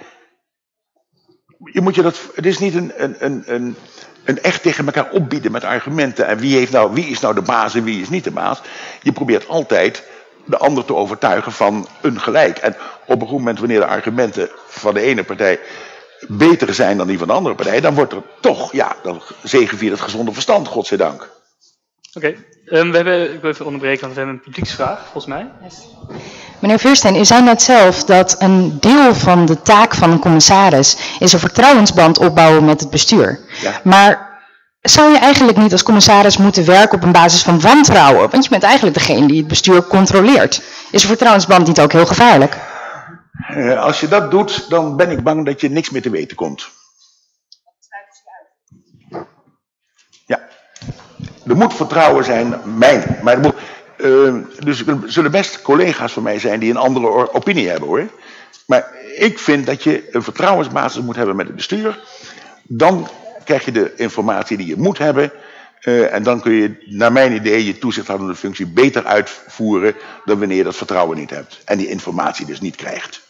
het is niet een echt tegen elkaar opbieden met argumenten. En wie is nou de baas en wie is niet de baas. Je probeert altijd de ander te overtuigen van een gelijk. En op een goed moment wanneer de argumenten van de ene partij beter zijn dan die van de andere partij, dan wordt er toch, dan zegeviert het gezonde verstand, godzijdank. Oké, ik wil even onderbreken, want we hebben een publieksvraag, volgens mij. Meneer Vuursteen, u zei net zelf dat een deel van de taak van een commissaris is een vertrouwensband opbouwen met het bestuur. Ja. Maar zou je eigenlijk niet als commissaris moeten werken op een basis van wantrouwen? Want je bent eigenlijk degene die het bestuur controleert. Is een vertrouwensband niet ook heel gevaarlijk? Als je dat doet, dan ben ik bang dat je niks meer te weten komt. Ja. er moet vertrouwen zijn, maar dus er zullen best collega's van mij zijn die een andere opinie hebben hoor. Maar ik vind dat je een vertrouwensbasis moet hebben met het bestuur. Dan krijg je de informatie die je moet hebben. En dan kun je, naar mijn idee, je toezichthoudende functie beter uitvoeren dan wanneer je dat vertrouwen niet hebt. En die informatie dus niet krijgt.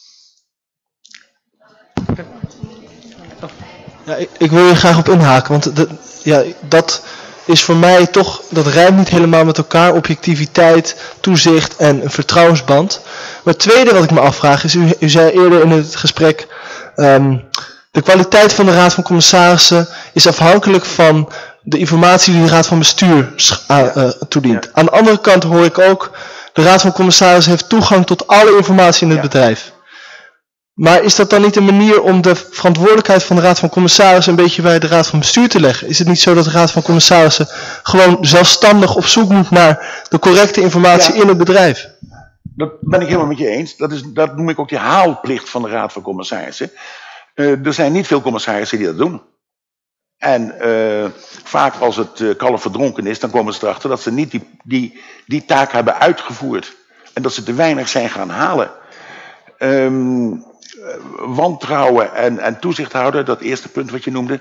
Ja, ik wil hier graag op inhaken, want dat is voor mij toch, dat rijmt niet helemaal met elkaar, objectiviteit, toezicht en een vertrouwensband. Maar het tweede wat ik me afvraag is, u zei eerder in het gesprek, de kwaliteit van de Raad van Commissarissen is afhankelijk van de informatie die de Raad van Bestuur toedient. Aan de andere kant hoor ik ook, de Raad van Commissarissen heeft toegang tot alle informatie in het bedrijf. Maar is dat dan niet een manier om de verantwoordelijkheid van de Raad van Commissarissen een beetje bij de Raad van Bestuur te leggen? Is het niet zo dat de Raad van Commissarissen gewoon zelfstandig op zoek moet naar de correcte informatie in het bedrijf? Dat ben ik helemaal met je eens. Dat noem ik ook die haalplicht van de Raad van Commissarissen. Er zijn niet veel commissarissen die dat doen. En vaak als het kalf verdronken is, dan komen ze erachter dat ze niet die taak hebben uitgevoerd. En dat ze te weinig zijn gaan halen. Wantrouwen en toezicht houden, dat eerste punt wat je noemde.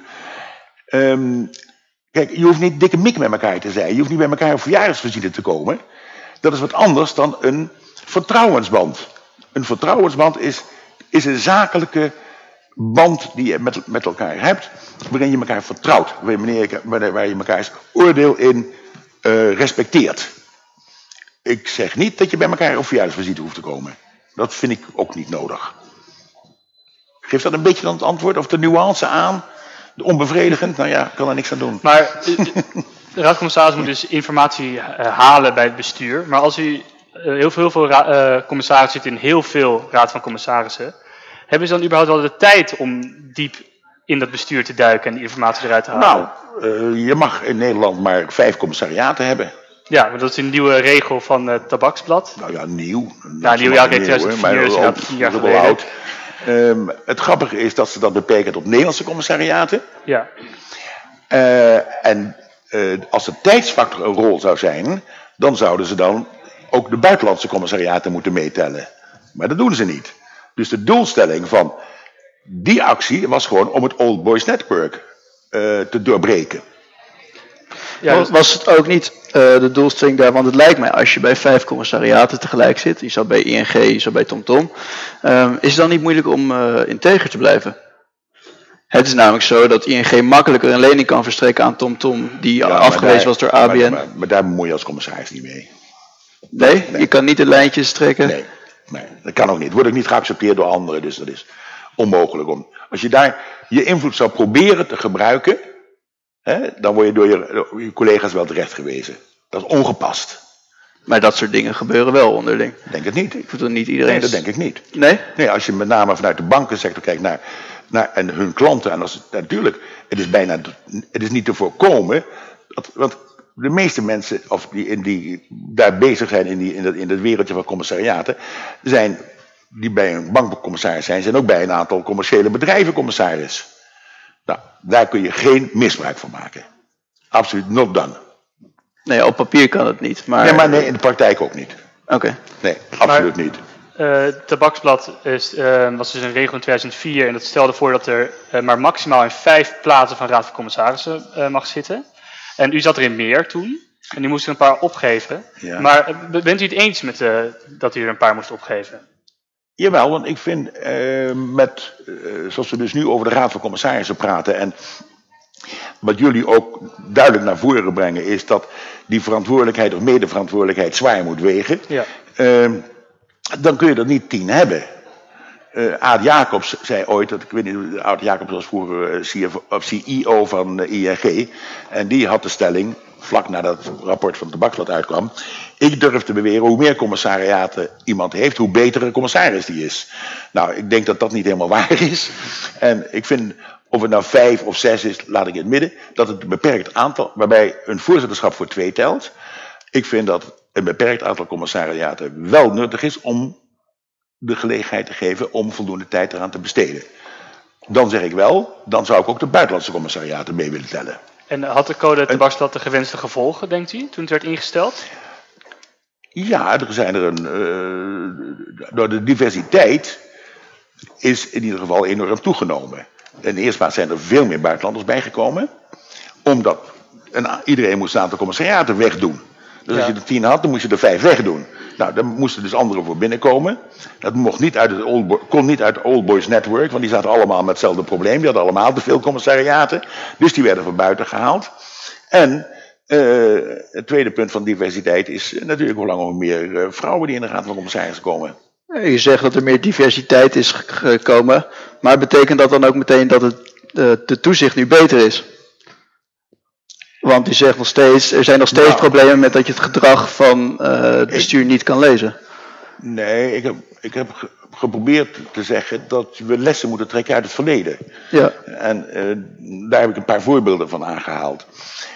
Kijk, je hoeft niet dikke mik met elkaar te zijn. Je hoeft niet bij elkaar op verjaardagsvisite te komen. Dat is wat anders dan een vertrouwensband. Een vertrouwensband is een zakelijke band die je met elkaar hebt, waarin je elkaar vertrouwt, waar je elkaars oordeel in respecteert. Ik zeg niet dat je bij elkaar op verjaardagsvisite hoeft te komen. Dat vind ik ook niet nodig. Geeft dat een beetje dan het antwoord of de nuance aan? Onbevredigend? Nou ja, ik kan er niks aan doen. Maar de Raad van Commissarissen moet dus informatie halen bij het bestuur. Maar als u heel veel commissarissen zit in heel veel Raad van Commissarissen, hebben ze dan überhaupt wel de tijd om diep in dat bestuur te duiken en die informatie eruit te halen? Nou, je mag in Nederland maar 5 commissariaten hebben. Ja, maar dat is een nieuwe regel van het Tabaksblad. Nou ja, nieuw. Ja, nieuw, ja, kijk, 2004 is inderdaad 10 jaar geleden. Oud. Het grappige is dat ze dat beperken tot Nederlandse commissariaten. Ja. En als de tijdsfactor een rol zou zijn, dan zouden ze dan ook de buitenlandse commissariaten moeten meetellen. Maar dat doen ze niet. Dus de doelstelling van die actie was gewoon om het Old Boys Network te doorbreken. Ja, was het ook niet de doelstelling daar, want het lijkt mij als je bij 5 commissariaten tegelijk zit, je zou bij ING, je zou bij TomTom, is het dan niet moeilijk om integer te blijven? Het is namelijk zo dat ING makkelijker een lening kan verstrekken aan TomTom die afgewezen was door ABN. Maar daar bemoei je als commissaris niet mee. Nee? Je kan niet de lijntjes trekken? Nee, dat kan ook niet. Wordt ook niet geaccepteerd door anderen, dus dat is onmogelijk. Als je daar je invloed zou proberen te gebruiken, dan word je door je collega's wel terecht gewezen. Dat is ongepast. Maar dat soort dingen gebeuren wel onderling. Denk het niet. Ik bedoel niet iedereen. Nee, dat denk ik niet. Nee? Nee, als je met name vanuit de bankensector kijkt naar en hun klanten. En natuurlijk, het is niet te voorkomen. Want de meeste mensen die daar bezig zijn in dat wereldje van commissariaten, die bij een bankcommissaris zijn ook bij een aantal commerciële bedrijven commissaris. Nou, daar kun je geen misbruik van maken. Absoluut not done. Nee, op papier kan het niet. Maar nee, in de praktijk ook niet. Oké. Nee, absoluut niet. Het Tabaksblad was dus een regel in 2004 en dat stelde voor dat er maar maximaal in 5 plaatsen van Raad van Commissarissen mag zitten. En u zat er in meer toen en u moest er een paar opgeven. Ja. Maar bent u het eens met dat u er een paar moest opgeven? Jawel, want ik vind zoals we dus nu over de Raad van Commissarissen praten en wat jullie ook duidelijk naar voren brengen is dat die verantwoordelijkheid of medeverantwoordelijkheid zwaar moet wegen. Ja. Dan kun je er niet 10 hebben. Aad Jacobs zei ooit, ik weet niet, Aad Jacobs was vroeger CEO van ING. En die had de stelling, vlak nadat het rapport van het Tabaksblad uitkwam. Ik durf te beweren, hoe meer commissariaten iemand heeft, hoe beter een commissaris die is. Nou, ik denk dat dat niet helemaal waar is. En ik vind, of het nou 5 of 6 is, laat ik in het midden, dat het een beperkt aantal, waarbij een voorzitterschap voor 2 telt. Ik vind dat een beperkt aantal commissariaten wel nuttig is om de gelegenheid te geven om voldoende tijd eraan te besteden. Dan zeg ik wel, dan zou ik ook de buitenlandse commissariaten mee willen tellen. En had de code tabakslot de gewenste gevolgen, denkt u, toen het werd ingesteld? Ja, door de diversiteit is in ieder geval enorm toegenomen. In de eerste plaats zijn er veel meer buitenlanders bijgekomen, omdat iedereen moest een aantal commissariaten wegdoen. Dus als je er 10 had, dan moest je er 5 wegdoen. Nou, dan moesten dus anderen voor binnenkomen. Dat kon niet uit het Old Boys Network, want die zaten allemaal met hetzelfde probleem. Die hadden allemaal te veel commissariaten, dus die werden van buiten gehaald. En het tweede punt van diversiteit is natuurlijk hoe lang hoe meer vrouwen die in de Raad van Commissarissen komen. Je zegt dat er meer diversiteit is gekomen, maar betekent dat dan ook meteen dat de toezicht nu beter is? Want u zegt nog steeds, er zijn nog steeds problemen met dat je het gedrag van het bestuur niet kan lezen. Nee, ik heb geprobeerd te zeggen dat we lessen moeten trekken uit het verleden. Ja. En daar heb ik een paar voorbeelden van aangehaald.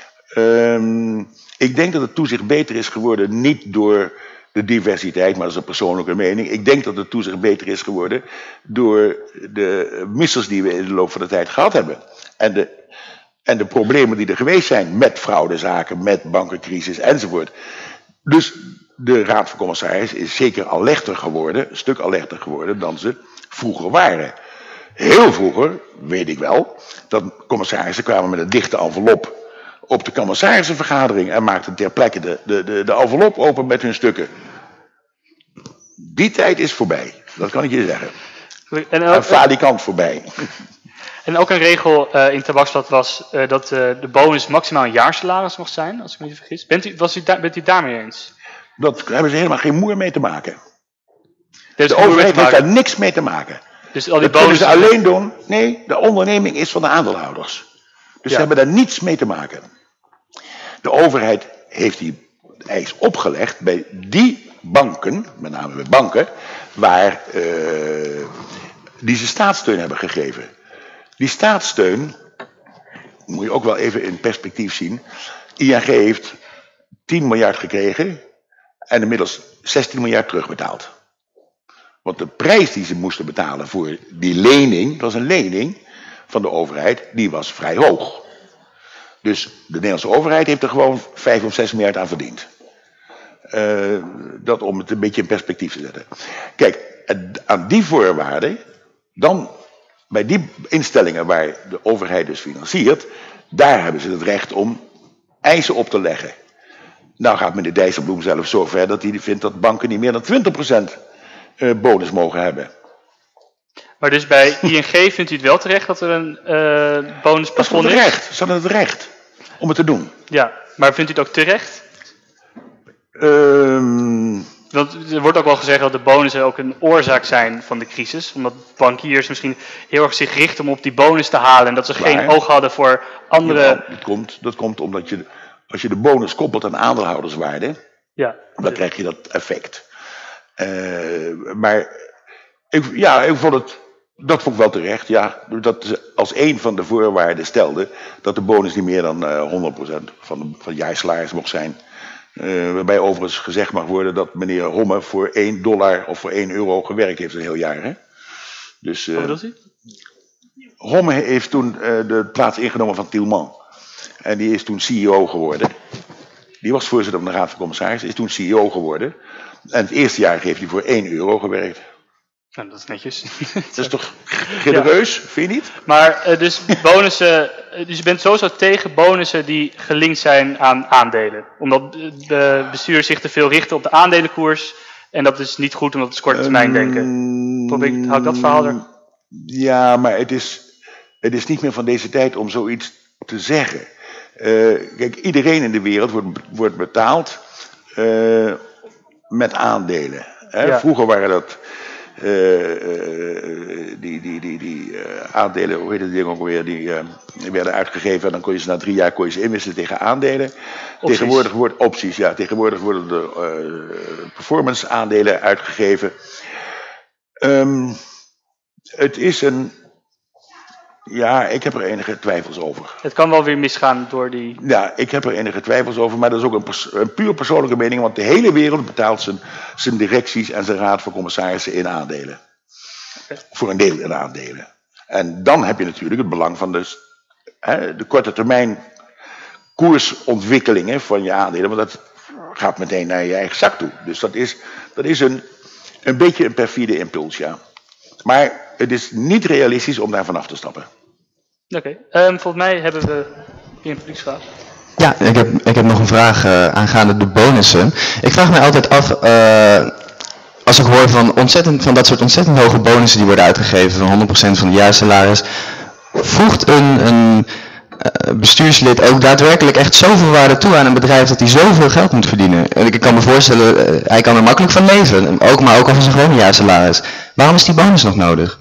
Ik denk dat het toezicht beter is geworden, niet door de diversiteit, maar dat is een persoonlijke mening. Ik denk dat het toezicht beter is geworden door de missers die we in de loop van de tijd gehad hebben. En de problemen die er geweest zijn met fraudezaken, met bankencrisis enzovoort. Dus de Raad van Commissarissen is zeker alerter geworden, een stuk alerter geworden dan ze vroeger waren. Heel vroeger, weet ik wel, dat commissarissen kwamen met een dichte envelop op de commissarissenvergadering en maakten ter plekke de envelop open met hun stukken. Die tijd is voorbij, dat kan ik je zeggen. En falikant voorbij. En ook een regel in tabakslot was dat de bonus maximaal een jaarsalaris mocht zijn, als ik me niet vergis. Bent u daarmee eens? Dat hebben ze helemaal geen moer mee te maken. De overheid heeft daar niks mee te maken. Dus al die dat kunnen ze alleen doen. Nee, de onderneming is van de aandeelhouders. Dus ze hebben daar niets mee te maken. De overheid heeft die eis opgelegd bij die banken, met name bij banken, waar die ze staatssteun hebben gegeven. Die staatssteun moet je ook wel even in perspectief zien. ING heeft 10 miljard gekregen en inmiddels 16 miljard terugbetaald. Want de prijs die ze moesten betalen voor die lening, dat was een lening van de overheid, die was vrij hoog. Dus de Nederlandse overheid heeft er gewoon 5 of 6 miljard aan verdiend. Dat om het een beetje in perspectief te zetten. Kijk, aan die voorwaarden, dan bij die instellingen waar de overheid dus financiert, daar hebben ze het recht om eisen op te leggen. Nou gaat meneer Dijsselbloem zelf zo ver dat hij vindt dat banken niet meer dan 20% bonus mogen hebben. Maar dus bij ING vindt u het wel terecht dat er een bonusplafond is? Ze hadden het recht om het te doen. Ja, maar vindt u het ook terecht? Want er wordt ook wel gezegd dat de bonussen ook een oorzaak zijn van de crisis. Omdat bankiers misschien heel erg zich richten om op die bonus te halen. En dat ze geen oog hadden voor andere... Ja, dat komt omdat als je de bonus koppelt aan aandeelhouderswaarde, dan krijg je dat effect. Maar ik vond het... Dat vond ik wel terecht, ja. Dat ze als een van de voorwaarden stelde dat de bonus niet meer dan 100% van het jaarsalaris mocht zijn. Waarbij overigens gezegd mag worden dat meneer Homme voor $1 of voor €1 gewerkt heeft een heel jaar. Hè? Dus, wat bedoelt u? Homme heeft toen de plaats ingenomen van Tilman. En die is toen CEO geworden. Die was voorzitter van de Raad van Commissarissen, is toen CEO geworden. En het eerste jaar heeft hij voor €1 gewerkt. Nou, dat is netjes. Dat is toch genereus, vind je niet? Maar dus bonussen, dus je bent sowieso tegen bonussen die gelinkt zijn aan aandelen. Omdat de bestuurders zich te veel richten op de aandelenkoers. En dat is niet goed omdat het is korte termijn denken. Hou ik dat verhaal er? Ja, maar het is niet meer van deze tijd om zoiets te zeggen. Kijk, iedereen in de wereld wordt betaald met aandelen. Hè? Ja. Vroeger waren dat die aandelen, hoe heet het ding ook weer, die werden uitgegeven en dan kon je ze na 3 jaar inwisselen tegen aandelen. Opties. Tegenwoordig worden de performance aandelen uitgegeven. Het is ik heb er enige twijfels over. Het kan wel weer misgaan door die... Ja, ik heb er enige twijfels over, maar dat is ook een puur persoonlijke mening, want de hele wereld betaalt zijn directies en zijn raad van commissarissen in aandelen. Voor een deel in aandelen. En dan heb je natuurlijk het belang van de korte termijn koersontwikkelingen van je aandelen, want dat gaat meteen naar je eigen zak toe. Dus dat is een beetje een perfide impuls, ja. Maar het is niet realistisch om daar vanaf te stappen. Oké. Volgens mij hebben we hier een publieksvraag. Ja, ik heb nog een vraag aangaande de bonussen. Ik vraag me altijd af, als ik hoor van dat soort ontzettend hoge bonussen die worden uitgegeven, van 100% van het jaarsalaris, voegt een bestuurslid ook daadwerkelijk echt zoveel waarde toe aan een bedrijf dat hij zoveel geld moet verdienen? En ik kan me voorstellen, hij kan er makkelijk van leven, maar ook al van zijn gewone jaarsalaris. Waarom is die bonus nog nodig?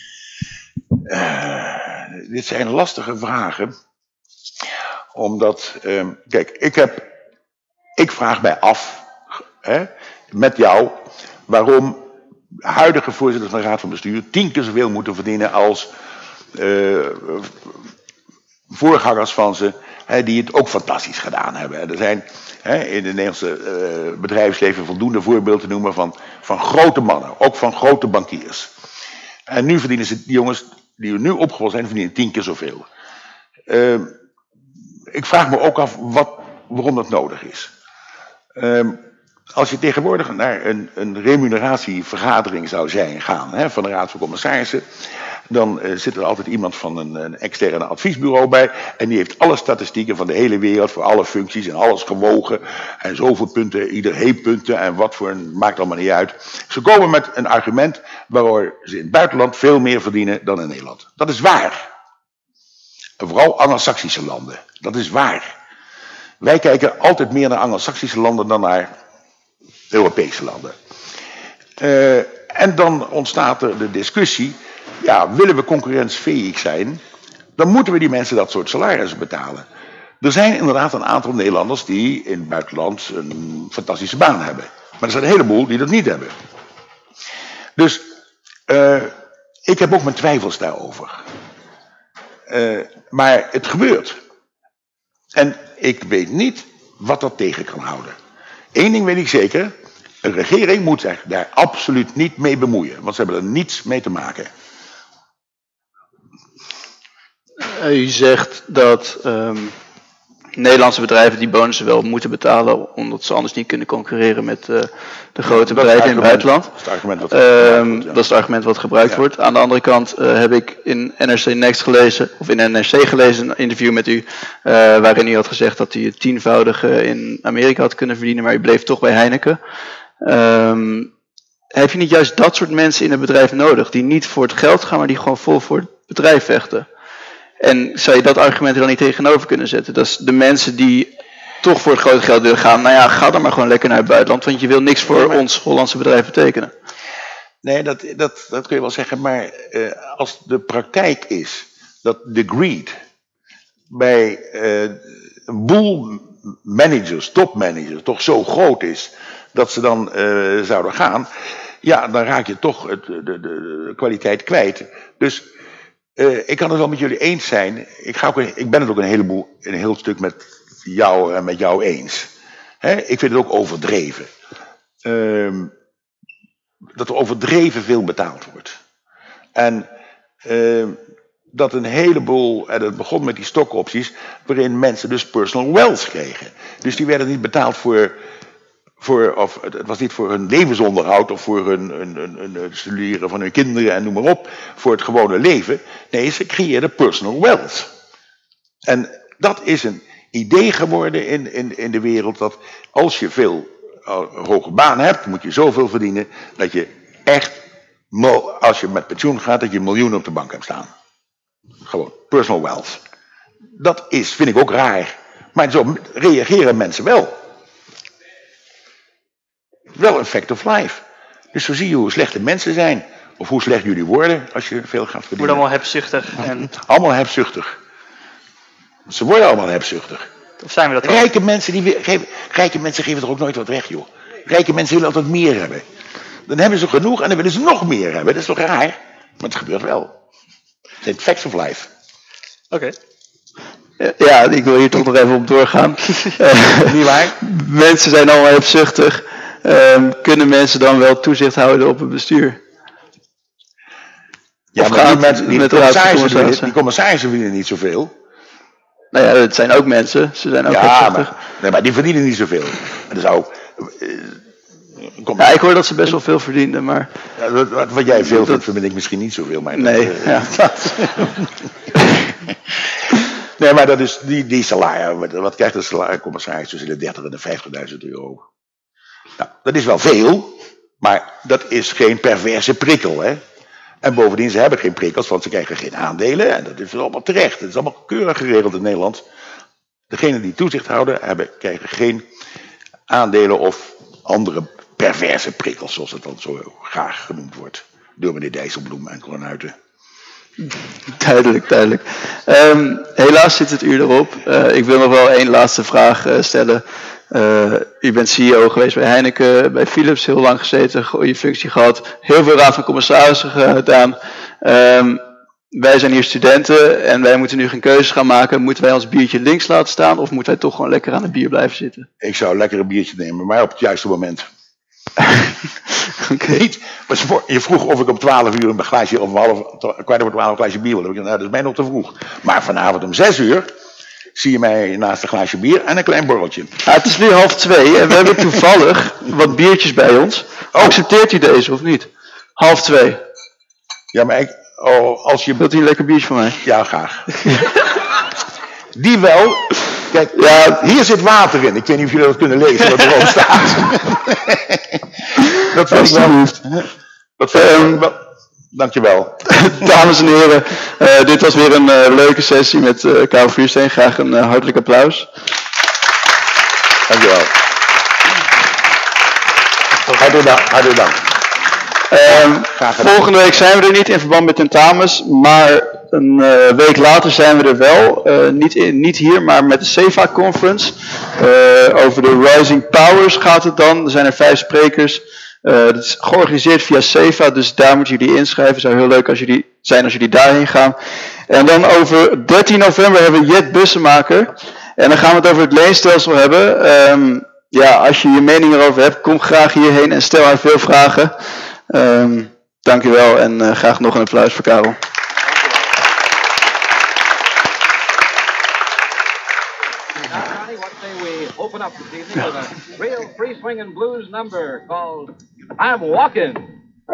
Dit zijn lastige vragen. Omdat, kijk, ik vraag mij af, met jou, waarom huidige voorzitters van de Raad van Bestuur 10 keer zoveel moeten verdienen als voorgangers van ze, die het ook fantastisch gedaan hebben. Er zijn in het Nederlandse bedrijfsleven voldoende voorbeelden te noemen van grote mannen, ook van grote bankiers. En nu verdienen ze, die jongens die er nu opgevolgd zijn, verdienen 10 keer zoveel. Ik vraag me ook af waarom dat nodig is. Als je tegenwoordig naar een remuneratievergadering zou gaan van de Raad van Commissarissen, dan zit er altijd iemand van een externe adviesbureau bij en die heeft alle statistieken van de hele wereld voor alle functies en alles gewogen en zoveel punten, ieder heeft punten en wat voor een, maakt allemaal niet uit. Ze komen met een argument waardoor ze in het buitenland veel meer verdienen dan in Nederland. Dat is waar. En vooral Anglo-Saxische landen. Dat is waar. Wij kijken altijd meer naar Anglo-Saxische landen dan naar Europese landen. En dan ontstaat er de discussie, ja, willen we concurrentiefähig zijn, dan moeten we die mensen dat soort salarissen betalen. Er zijn inderdaad een aantal Nederlanders die in het buitenland een fantastische baan hebben. Maar er zijn een heleboel die dat niet hebben. Dus ik heb ook mijn twijfels daarover. Maar het gebeurt. En ik weet niet wat dat tegen kan houden. Eén ding weet ik zeker. Een regering moet zich daar absoluut niet mee bemoeien. Want ze hebben er niets mee te maken. U zegt dat Nederlandse bedrijven die bonussen wel moeten betalen, omdat ze anders niet kunnen concurreren met de grote bedrijven in het buitenland. Dat is het argument wat dat is het argument wat gebruikt wordt. Aan de andere kant heb ik in NRC Next gelezen, of in NRC gelezen, een interview met u, waarin u had gezegd dat u het 10-voudige in Amerika had kunnen verdienen, maar u bleef toch bij Heineken. Heb je niet juist dat soort mensen in het bedrijf nodig, die niet voor het geld gaan, maar die gewoon vol voor het bedrijf vechten? En zou je dat argument er dan niet tegenover kunnen zetten? Dat is de mensen die toch voor het grote geld willen gaan. Nou ja, ga dan maar gewoon lekker naar het buitenland. Want je wil niks voor ons Hollandse bedrijf betekenen. Nee, dat kun je wel zeggen. Maar als de praktijk is dat de greed bij een boel managers, topmanagers, toch zo groot is dat ze dan zouden gaan. Ja, dan raak je toch de kwaliteit kwijt. Dus ik kan het wel met jullie eens zijn. Ik ben het ook een heel stuk met jou eens. Ik vind het ook overdreven. Dat er overdreven veel betaald wordt. En dat een heleboel, en het begon met die stokopties, waarin mensen dus personal wealth kregen. Dus die werden niet betaald of het was niet voor hun levensonderhoud of voor hun studeren van hun kinderen en noem maar op, voor het gewone leven. Nee, ze creëerden personal wealth. En dat is een idee geworden in de wereld, dat als je veel hoge baan hebt, moet je zoveel verdienen, dat je echt, als je met pensioen gaat, dat je miljoenen op de bank hebt staan. Gewoon, personal wealth. Dat vind ik ook raar. Maar zo reageren mensen wel. Wel een fact of life. Dus zo zie je hoe slecht de mensen zijn. Of hoe slecht jullie worden als je veel gaat verdienen. Worden allemaal hebzuchtig. Allemaal hebzuchtig. Ze worden allemaal hebzuchtig. Of zijn we dat rijke mensen geven toch ook nooit wat weg, joh. Rijke mensen willen altijd meer hebben. Dan hebben ze genoeg en dan willen ze nog meer hebben. Dat is toch raar? Maar het gebeurt wel. Het zijn facts of life. Oké. Ja, ik wil hier toch nog even op doorgaan. Niet waar? Mensen zijn allemaal hebzuchtig. Kunnen mensen dan wel toezicht houden op het bestuur? Ja, maar die commissarissen verdienen niet zoveel. Nou ja, het zijn ook mensen. Ze zijn ook Ja, hebzuchtig. maar die verdienen niet zoveel. En dat zou... Ja, ik hoor dat ze best wel veel verdienden, maar... Ja, wat jij veel vindt, vind ik misschien niet zoveel. Maar nee, ja. Nee, maar dat is die salaris. Wat krijgt een salariscommissaris tussen de 30.000 en de 50.000 euro? Nou, dat is wel veel, maar dat is geen perverse prikkel, hè. En bovendien, ze hebben geen prikkels, want ze krijgen geen aandelen. En dat is allemaal terecht. Het is allemaal keurig geregeld in Nederland. Degenen die toezicht houden, krijgen geen aandelen of andere perverse prikkels, zoals het dan zo graag genoemd wordt. Door meneer Dijsselbloem en Kronuiten. Duidelijk. Helaas zit het uur erop. Ik wil nog wel één laatste vraag stellen. U bent CEO geweest bij Heineken, bij Philips heel lang gezeten, goede functie gehad, heel veel raad van commissarissen gedaan. Wij zijn hier studenten en wij moeten nu geen keuzes gaan maken. Moeten wij ons biertje links laten staan of moeten wij toch gewoon lekker aan het bier blijven zitten? Ik zou lekker een biertje nemen, maar op het juiste moment. Okay. Niet, maar je vroeg of ik om 12 uur een glaasje, of kwart over 12 een glaasje bier wil. Nou, dat is mij nog te vroeg. Maar vanavond om 6 uur zie je mij naast een glaasje bier en een klein borreltje. Ja, het is nu 1:30 en we hebben toevallig wat biertjes bij ons. Accepteert u deze of niet? 1:30. Ja, maar als je... Wilt u een lekker biertje van mij? Ja, graag. Die wel. Kijk, ja, hier zit water in. Ik weet niet of jullie dat kunnen lezen wat erop staat. Dat vind ik wel. Dankjewel. Dames en heren, dit was weer een leuke sessie met Karel Vuursteen. Graag een hartelijk applaus. Dankjewel. Hartelijk dank. Volgende week zijn we er niet in verband met tentamens, maar een week later zijn we er wel. Niet hier, maar met de CEFA Conference. Over de Rising Powers gaat het dan. Er zijn er 5 sprekers. Dat is georganiseerd via CEFA, dus daar moeten jullie inschrijven. Het zou heel leuk zijn als jullie daarheen gaan. En dan over 13 november hebben we Jet Bussemaker. En dan gaan we het over het leenstelsel hebben. Als je je mening erover hebt, kom graag hierheen en stel haar veel vragen. Dankjewel en graag nog een applaus voor Karel. Open up this evening with a real free swinging blues number called I'm Walking.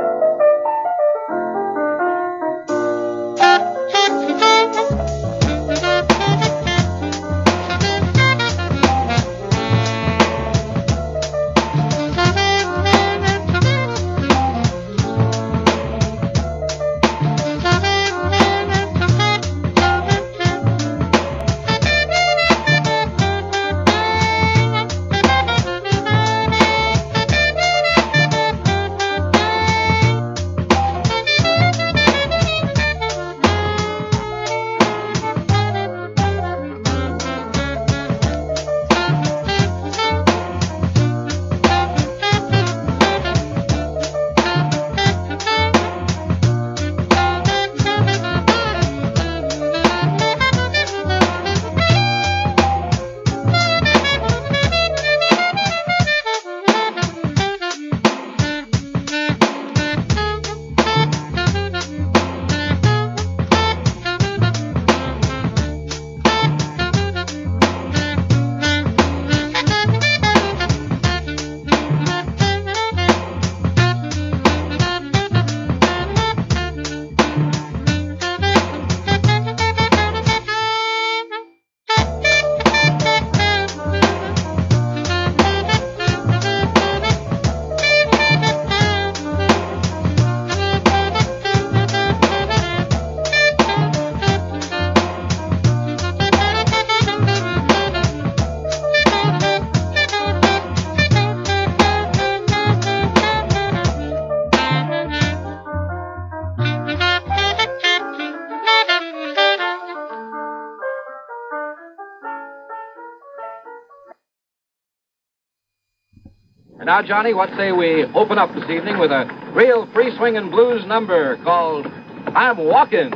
And now, Johnny, what say we open up this evening with a real free swinging blues number called I'm Walking.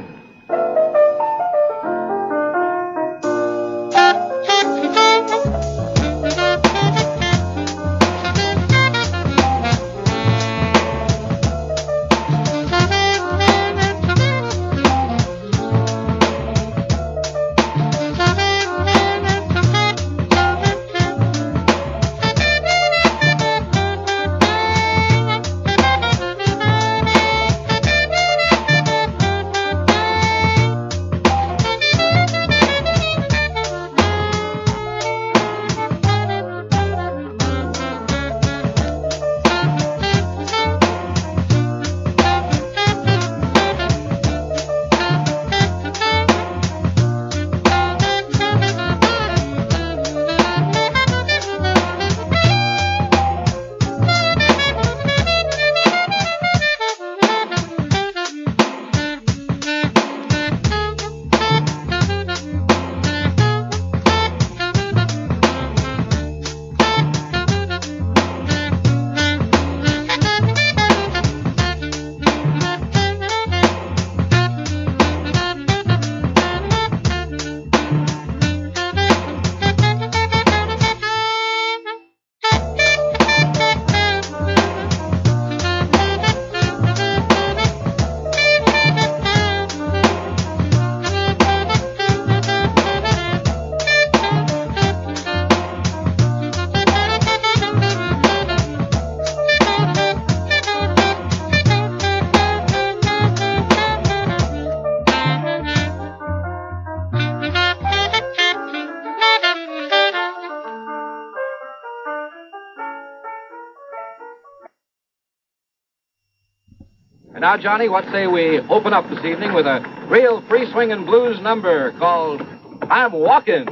And now, Johnny, what say we open up this evening with a real free swinging blues number called I'm Walking.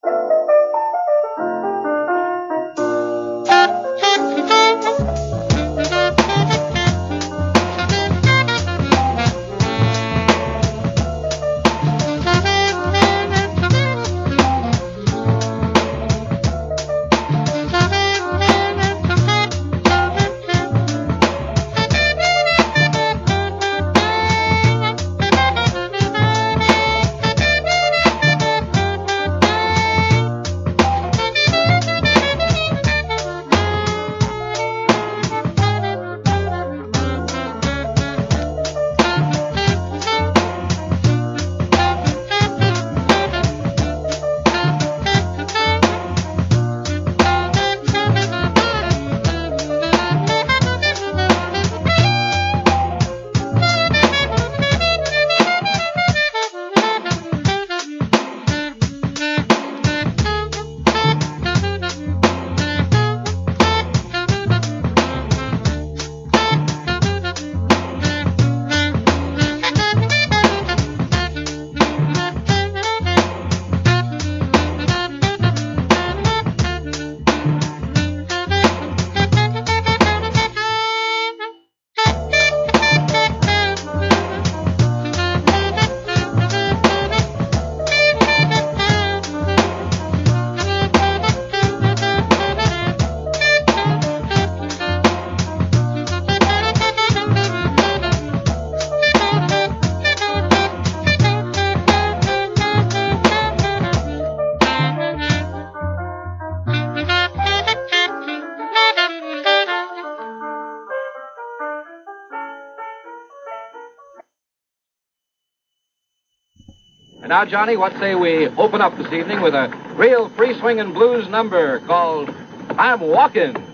And now, Johnny, what say we open up this evening with a real free swinging blues number called I'm Walking.